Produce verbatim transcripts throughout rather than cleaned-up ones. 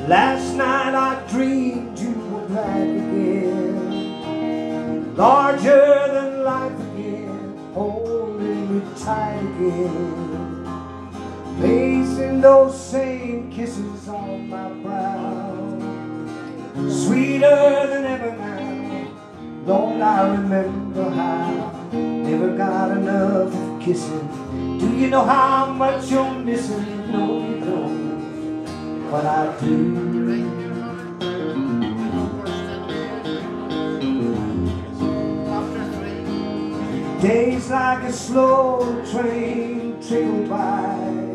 Last night I dreamed you were back again, larger than life again, holding me tight again, placing those same kisses on my brow, sweeter than ever now. Lord, I remember how never got enough of kissing. Do you know how much you're missing? No, you don't. But I do. Days like a slow train trickle by.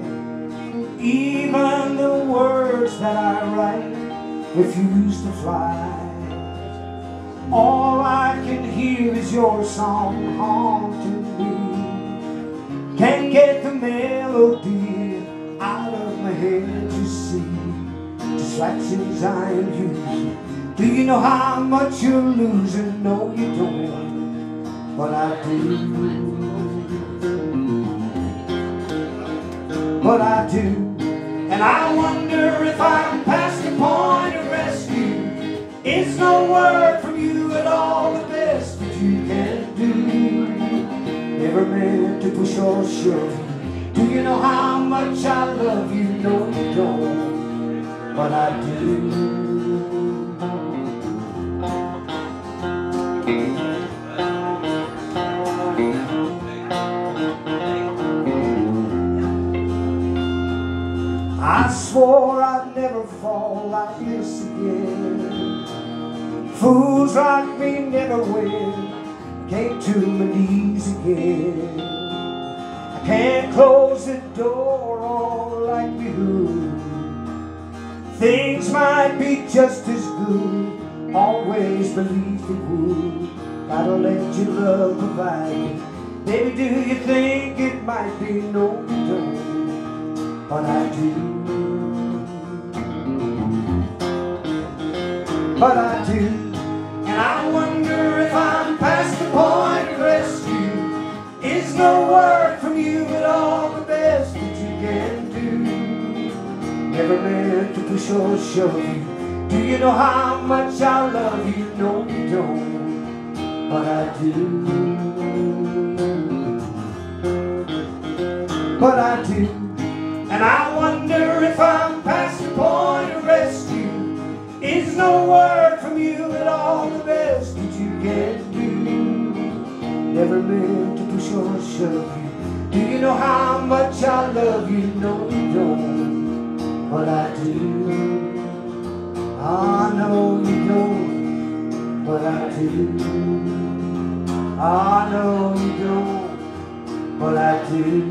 Even the words that I write refuse to fly. All I can hear is your song haunting me. Can't get the melody out of my head, you see. Distractions I am using. Do you know how much you're losing? No, you don't, but I do. But I do. And I wonder if I'm past the point of rescue. It's no word from you at all, the best that you can do. Never meant to push or shove you. Do you know how much I love you? No, you don't, but I do. I swore I'd never fall like this again. Fools like me never win. Came to my knees again. I can't close the door on like we would. Things might be just as good. Always believe they would. Gotta let your love provide. Baby, do you think it might be? No, you don't, but I do. But I do. And I wonder if I'm past the point of rescue. Is no word from you at all the best that you can do? Never meant to push or shove you. Do you know how much I love you? No, you don't, but I do. But I do. And I wonder if I'm past the point of rescue. Is no word from you at all the best that you can do? Never meant to push or shove you. Do you know how much I love you? No, you don't, but I do. I know you don't, but I do. I know you don't, but I do.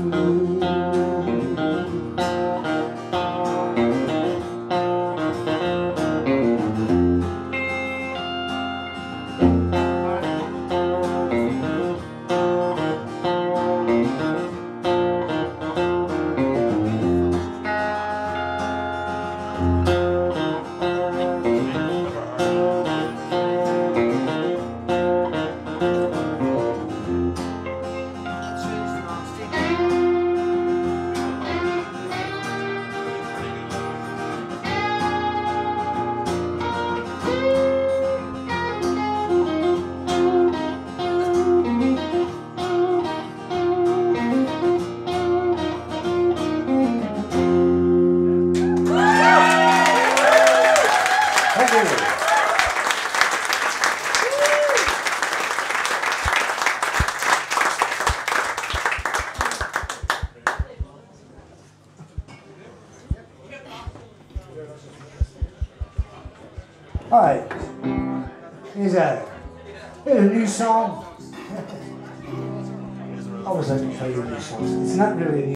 All right, here's a, here's a new song. I always like to play new songs. It's not really a new